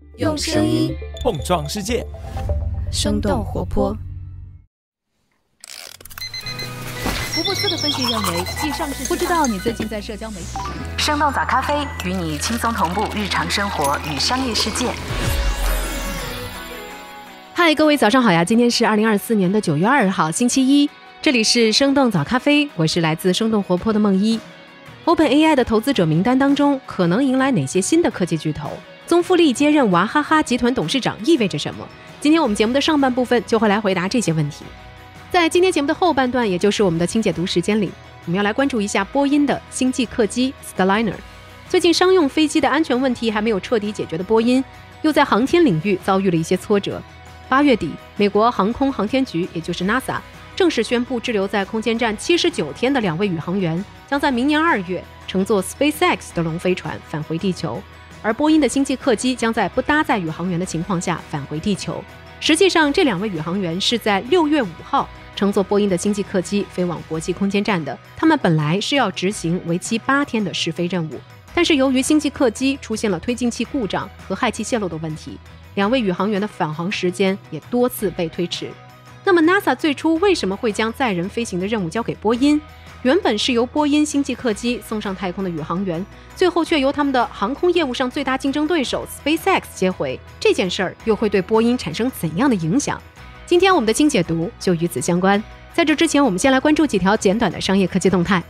用声音碰撞世界， 生动活泼。 福布斯的分析认为，继上市不知道你最近在社交媒体上。 生动早咖啡与你轻松同步日常生活与商业世界。 嗨，各位早上好呀！今天是2024年的9月2号，星期一，这里是生动早咖啡，我是来自生动活泼的梦一。OpenAI 的投资者名单当中，可能迎来哪些新的科技巨头？宗馥莉接任娃哈哈集团董事长意味着什么？今天我们节目的上半部分就会来回答这些问题。在今天节目的后半段，也就是我们的轻解读时间里，我们要来关注一下波音的星际客机 Starliner。最近商用飞机的安全问题还没有彻底解决的波音，又在航天领域遭遇了一些挫折。8月底，美国航空航天局，也就是 NASA， 正式宣布滞留在空间站79天的2位宇航员将在明年2月乘坐 SpaceX 的龙飞船返回地球，而波音的星际客机将在不搭载宇航员的情况下返回地球。实际上，这2位宇航员是在6月5号乘坐波音的星际客机飞往国际空间站的，他们本来是要执行为期8天的试飞任务，但是由于星际客机出现了推进器故障和氦气泄漏的问题，2位宇航员的返航时间也多次被推迟。那么 NASA 最初为什么会将载人飞行的任务交给波音？原本是由波音星际客机送上太空的宇航员，最后却由他们的航空业务上最大竞争对手 SpaceX 接回，这件事儿又会对波音产生怎样的影响？今天我们的轻解读就与此相关。在这之前，我们先来关注几条简短的商业科技动态。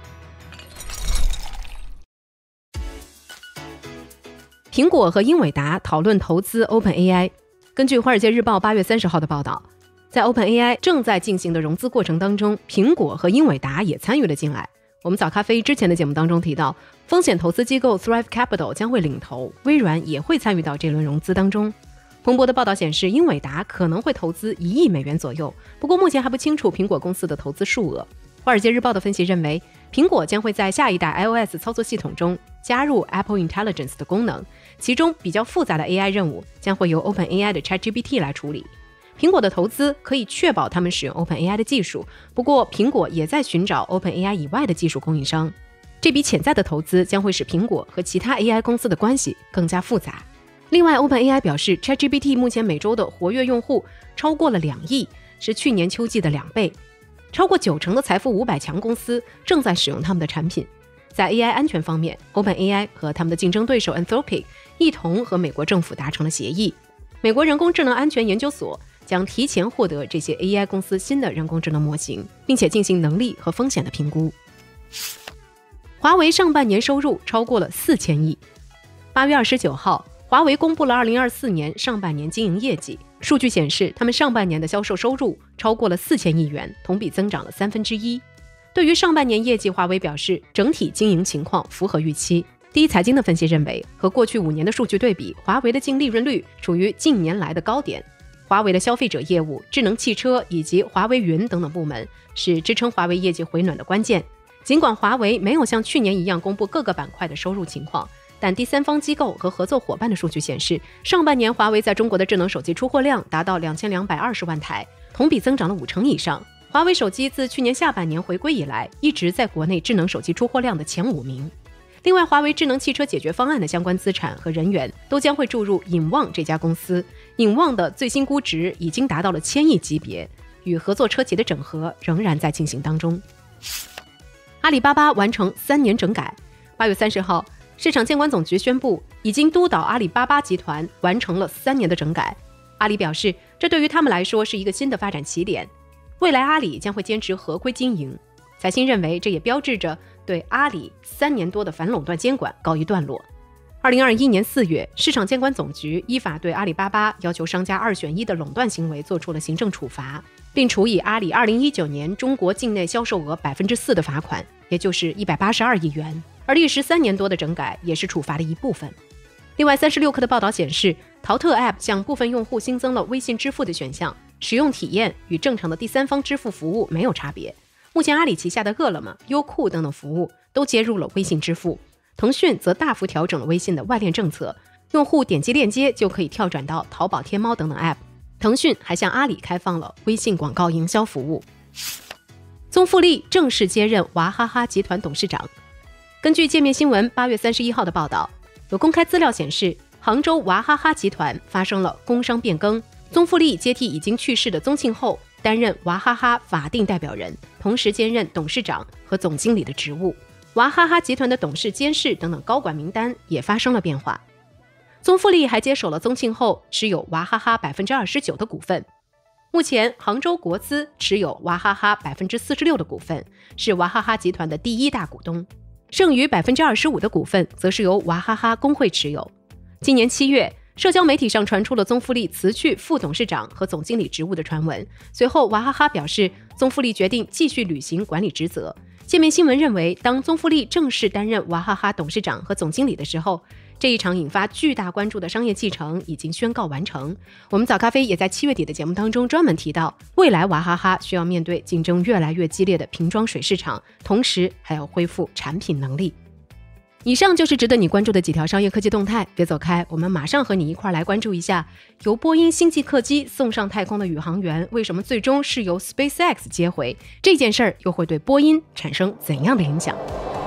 苹果和英伟达讨论投资 OpenAI。根据《华尔街日报》8月30号的报道，在 OpenAI 正在进行的融资过程当中，苹果和英伟达也参与了进来。我们早咖啡之前的节目当中提到，风险投资机构 Thrive Capital 将会领投，微软也会参与到这轮融资当中。彭博的报道显示，英伟达可能会投资1亿美元左右，不过目前还不清楚苹果公司的投资数额。华尔街日报的分析认为，苹果将会在下一代 iOS 操作系统中加入 Apple Intelligence 的功能，其中比较复杂的 AI 任务将会由 OpenAI 的 ChatGPT 来处理。苹果的投资可以确保他们使用 OpenAI 的技术，不过苹果也在寻找 OpenAI 以外的技术供应商。这笔潜在的投资将会使苹果和其他 AI 公司的关系更加复杂。另外 OpenAI 表示 ChatGPT 目前每周的活跃用户超过了2亿，是去年秋季的2倍。超过90%的财富500强公司正在使用他们的产品。在 AI 安全方面， OpenAI 和他们的竞争对手 Anthropic 一同和美国政府达成了协议。美国人工智能安全研究所将提前获得这些 AI 公司新的人工智能模型，并且进行能力和风险的评估。华为上半年收入超过了4000亿。8月29号，华为公布了2024年上半年经营业绩，数据显示他们上半年的销售收入超过了4000亿元，同比增长了1/3。对于上半年业绩，华为表示整体经营情况符合预期。第一财经的分析认为，和过去5年的数据对比，华为的净利润率处于近年来的高点。华为的消费者业务、智能汽车以及华为云等等部门是支撑华为业绩回暖的关键。尽管华为没有像去年一样公布各个板块的收入情况，但第三方机构和合作伙伴的数据显示，上半年华为在中国的智能手机出货量达到2220万台，同比增长了50%以上。华为手机自去年下半年回归以来，一直在国内智能手机出货量的前5名。另外，华为智能汽车解决方案的相关资产和人员都将会注入引望这家公司。引望的最新估值已经达到了1000亿级别，与合作车企的整合仍然在进行当中。阿里巴巴完成3年整改。8月30号，市场监管总局宣布，已经督导阿里巴巴集团完成了3年的整改。阿里表示，这对于他们来说是一个新的发展起点，未来阿里将会坚持合规经营。财新认为，这也标志着对阿里3年多的反垄断监管告一段落。2021年4月，市场监管总局依法对阿里巴巴要求商家2选1的垄断行为做出了行政处罚，并处以阿里2019年中国境内销售额4%的罚款，也就是182亿元。而历时3年多的整改也是处罚的一部分。另外，36氪的报道显示，淘特 App 向部分用户新增了微信支付的选项，使用体验与正常的第三方支付服务没有差别。目前阿里旗下的饿了么、优酷等等服务都接入了微信支付。腾讯则大幅调整了微信的外链政策，用户点击链接就可以跳转到淘宝、天猫等等 App。腾讯还向阿里开放了微信广告营销服务。宗馥莉正式接任娃哈哈集团董事长。根据界面新闻8月31号的报道，有公开资料显示， 杭州娃哈哈集团发生了工商变更，宗馥莉接替已经去世的宗庆后，担任娃哈哈法定代表人，同时兼任董事长和总经理的职务。娃哈哈集团的董事、监事等等高管名单也发生了变化。宗馥莉还接手了宗庆后持有娃哈哈 29% 的股份。目前杭州国资持有娃哈哈 46% 的股份，是娃哈哈集团的第一大股东，剩余 25% 的股份则是由娃哈哈工会持有。今年7月，社交媒体上传出了宗馥莉辞去副董事长和总经理职务的传闻，随后娃哈哈表示宗馥莉决定继续履行管理职责。界面新闻认为，当宗馥莉正式担任娃哈哈董事长和总经理的时候，这一场引发巨大关注的商业继承已经宣告完成。我们早咖啡也在7月底的节目当中专门提到，未来娃哈哈需要面对竞争越来越激烈的瓶装水市场，同时还要恢复产品能力。以上就是值得你关注的几条商业科技动态，别走开，我们马上和你一块来关注一下，由波音星际客机送上太空的宇航员为什么最终是由 SpaceX 接回，这件事儿又会对波音产生怎样的影响？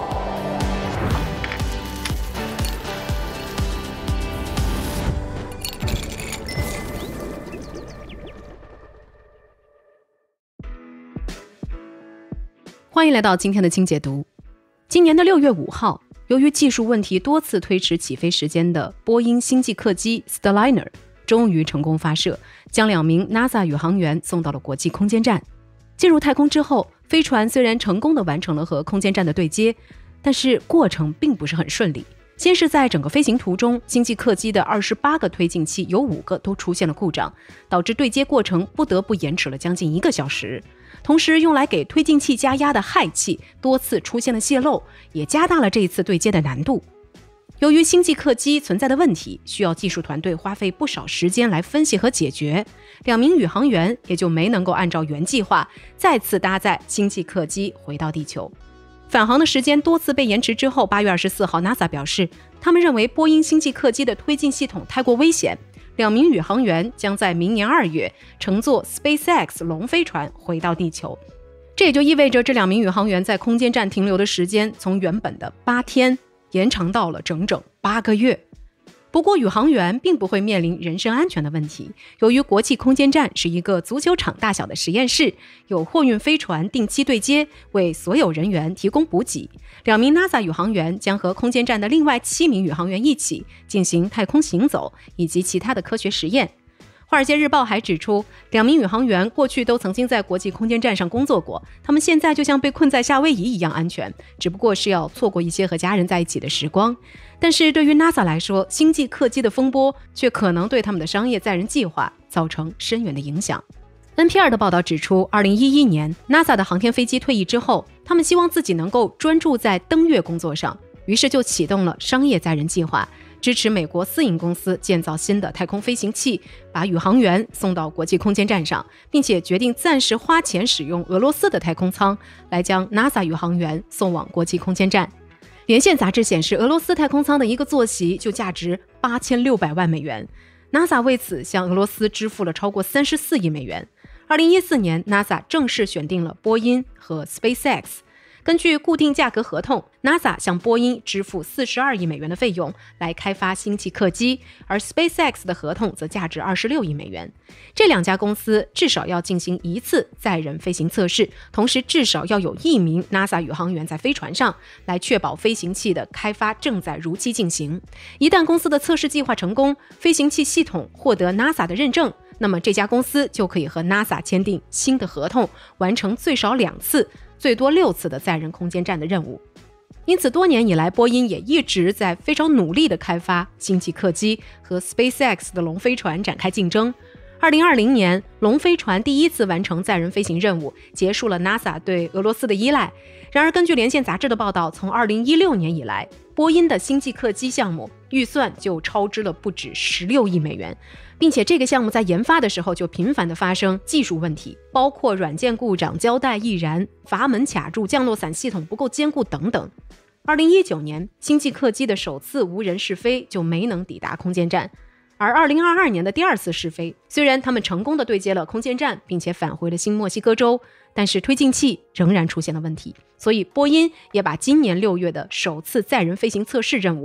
欢迎来到今天的轻解读。今年的6月5号，由于技术问题多次推迟起飞时间的波音星际客机 Starliner 终于成功发射，将2名 NASA 宇航员送到了国际空间站。进入太空之后，飞船虽然成功地完成了和空间站的对接，但是过程并不是很顺利。先是在整个飞行途中，星际客机的28个推进器有5个都出现了故障，导致对接过程不得不延迟了将近1个小时。同时，用来给推进器加压的氦气多次出现了泄漏，也加大了这一次对接的难度。由于星际客机存在的问题，需要技术团队花费不少时间来分析和解决，2名宇航员也就没能够按照原计划再次搭载星际客机回到地球。返航的时间多次被延迟之后，8月24号 NASA 表示，他们认为波音星际客机的推进系统太过危险，2名宇航员将在明年2月乘坐 SpaceX 龙飞船回到地球。这也就意味着这2名宇航员在空间站停留的时间从原本的8天延长到了整整8个月。不过宇航员并不会面临人身安全的问题，由于国际空间站是一个足球场大小的实验室，有货运飞船定期对接，为所有人员提供补给。2名 NASA 宇航员将和空间站的另外7名宇航员一起进行太空行走以及其他的科学实验。华尔街日报还指出，2名宇航员过去都曾经在国际空间站上工作过，他们现在就像被困在夏威夷一样安全，只不过是要错过一些和家人在一起的时光。但是对于 NASA 来说，星际客机的风波却可能对他们的商业载人计划造成深远的影响。NPR 的报道指出，2011年 NASA 的航天飞机退役之后，他们希望自己能够专注在登月工作上，于是就启动了商业载人计划，支持美国私营公司建造新的太空飞行器，把宇航员送到国际空间站上，并且决定暂时花钱使用俄罗斯的太空舱来将 NASA 宇航员送往国际空间站。连线杂志显示，俄罗斯太空舱的一个坐席就价值8600万美元， NASA 为此向俄罗斯支付了超过34亿美元。2014年 NASA 正式选定了波音和 SpaceX，根据固定价格合同， NASA 向波音支付42亿美元的费用来开发星际客机，而 SpaceX 的合同则价值26亿美元。这2家公司至少要进行1次载人飞行测试，同时至少要有1名 NASA 宇航员在飞船上，来确保飞行器的开发正在如期进行。一旦公司的测试计划成功，飞行器系统获得 NASA 的认证，那么这家公司就可以和 NASA 签订新的合同，完成最少2次最多6次的载人空间站的任务。因此多年以来，波音也一直在非常努力地开发星际客机，和 SpaceX 的龙飞船展开竞争。2020年，龙飞船第1次完成载人飞行任务，结束了 NASA 对俄罗斯的依赖。然而根据连线杂志的报道，从2016年以来，波音的星际客机项目预算就超支了不止16亿美元，并且这个项目在研发的时候就频繁地发生技术问题，包括软件故障、胶带易燃、阀门卡住、降落伞系统不够坚固等等。2019年，星际客机的首次无人试飞就没能抵达空间站，而2022年的第2次试飞，虽然他们成功地对接了空间站，并且返回了新墨西哥州，但是推进器仍然出现了问题，所以波音也把今年6月的首次载人飞行测试任务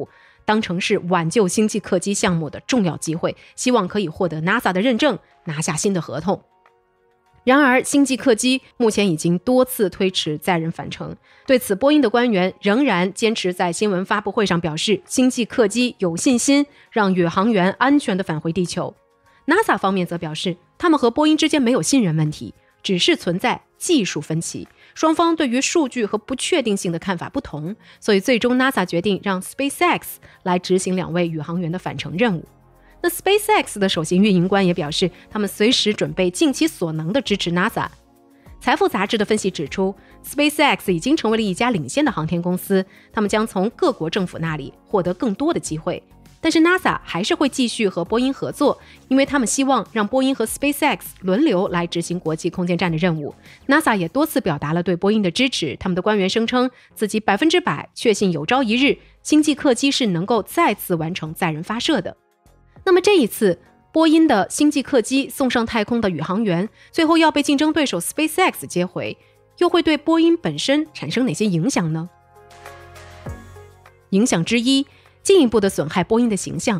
当成是挽救星际客机项目的重要机会，希望可以获得 NASA 的认证，拿下新的合同。然而，星际客机目前已经多次推迟载人返程，对此波音的官员仍然坚持在新闻发布会上表示，星际客机有信心让宇航员安全地返回地球。NASA 方面则表示，他们和波音之间没有信任问题，只是存在技术分歧，双方对于数据和不确定性的看法不同，所以最终 NASA 决定让 SpaceX 来执行2位宇航员的返程任务。那 SpaceX 的首席运营官也表示，他们随时准备尽其所能地支持 NASA。 财富杂志的分析指出， SpaceX 已经成为了一家领先的航天公司，他们将从各国政府那里获得更多的机会。但是 NASA 还是会继续和波音合作，因为他们希望让波音和 SpaceX 轮流来执行国际空间站的任务。 NASA 也多次表达了对波音的支持，他们的官员声称自己100%确信有朝一日星际客机是能够再次完成载人发射的。那么这一次波音的星际客机送上太空的宇航员最后要被竞争对手 SpaceX 接回，又会对波音本身产生哪些影响呢？影响之一，进一步的损害波音的形象。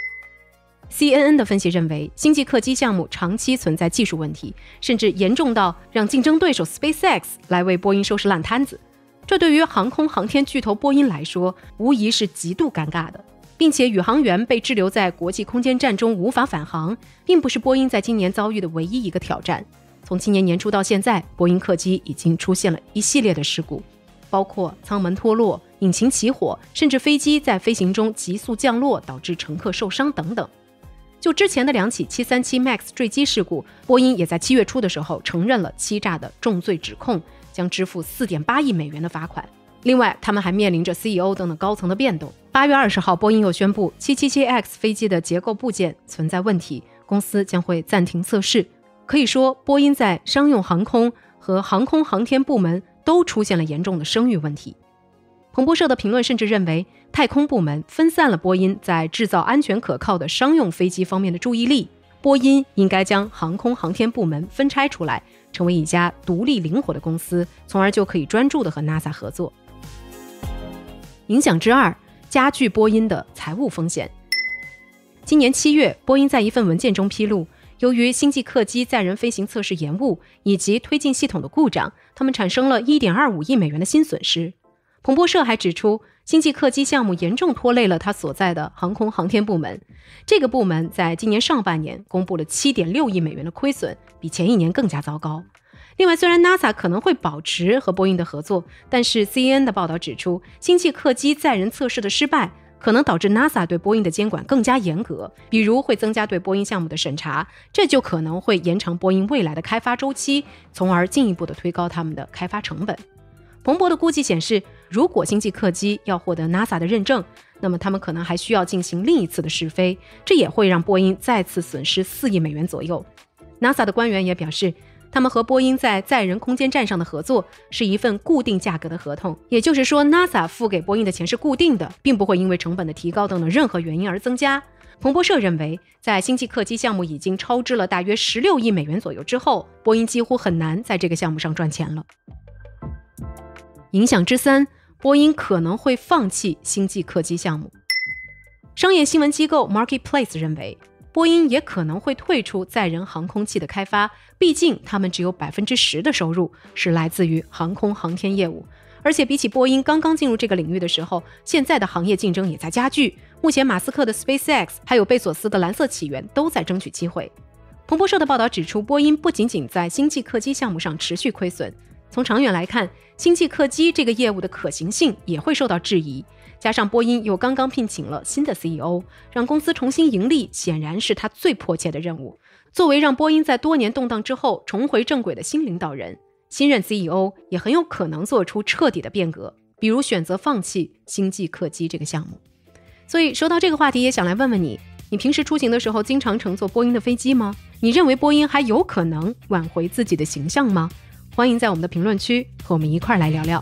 CNN 的分析认为，星际客机项目长期存在技术问题，甚至严重到让竞争对手 SpaceX 来为波音收拾烂摊子。这对于航空航天巨头波音来说，无疑是极度尴尬的。并且宇航员被滞留在国际空间站中无法返航，并不是波音在今年遭遇的唯一一个挑战。从今年年初到现在，波音客机已经出现了一系列的事故，包括舱门脱落、引擎起火，甚至飞机在飞行中急速降落导致乘客受伤等等。就之前的2起737 MAX 坠机事故，波音也在7月初的时候承认了欺诈的重罪指控，将支付4.8亿美元的罚款。另外，他们还面临着 CEO 等等高层的变动。8月20号，波音又宣布 777X 飞机的结构部件存在问题，公司将会暂停测试。可以说，波音在商用航空和航空航天部门都出现了严重的声誉问题。彭博社的评论甚至认为，太空部门分散了波音在制造安全可靠的商用飞机方面的注意力。波音应该将航空航天部门分拆出来，成为一家独立灵活的公司，从而就可以专注地和 NASA 合作。影响之二，加剧波音的财务风险。今年7月，波音在一份文件中披露，由于星际客机载人飞行测试延误以及推进系统的故障，他们产生了 1.25 亿美元的新损失。彭博社还指出，星际客机项目严重拖累了他所在的航空航天部门。这个部门在今年上半年公布了 7.6 亿美元的亏损，比前一年更加糟糕。另外，虽然 NASA 可能会保持和波音的合作，但是 CNN 的报道指出，星际客机载人测试的失败可能导致 NASA 对波音的监管更加严格，比如会增加对波音项目的审查，这就可能会延长波音未来的开发周期，从而进一步的推高他们的开发成本。彭博的估计显示，如果星际客机要获得 NASA 的认证，那么他们可能还需要进行另一次的试飞，这也会让波音再次损失4亿美元左右。NASA 的官员也表示，他们和波音在载人空间站上的合作是一份固定价格的合同，也就是说 NASA 付给波音的钱是固定的，并不会因为成本的提高等等任何原因而增加。彭博社认为，在星际客机项目已经超支了大约16亿美元左右之后，波音几乎很难在这个项目上赚钱了。影响之三，波音可能会放弃星际客机项目。商业新闻机构 Marketplace 认为，波音也可能会退出载人航空器的开发，毕竟他们只有 10% 的收入是来自于航空航天业务，而且比起波音刚刚进入这个领域的时候，现在的行业竞争也在加剧。目前马斯克的 SpaceX 还有贝索斯的蓝色起源都在争取机会。彭博社的报道指出，波音不仅仅在星际客机项目上持续亏损，从长远来看，星际客机这个业务的可行性也会受到质疑。加上波音又刚刚聘请了新的 CEO， 让公司重新盈利显然是他最迫切的任务。作为让波音在多年动荡之后重回正轨的新领导人，新任 CEO 也很有可能做出彻底的变革，比如选择放弃星际客机这个项目。所以说到这个话题，也想来问问你，你平时出行的时候经常乘坐波音的飞机吗？你认为波音还有可能挽回自己的形象吗？欢迎在我们的评论区和我们一块来聊聊。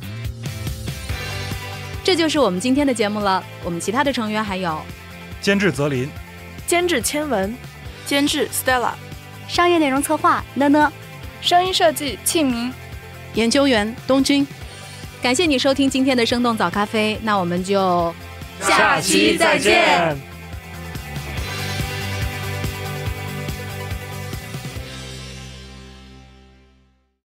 这就是我们今天的节目了。我们其他的成员还有监制泽林， 监制千文，监制 Stella， 商业内容策划呢呢， 声音设计庆明， 研究员东君。 感谢你收听今天的生动早咖啡，那我们就下期再见。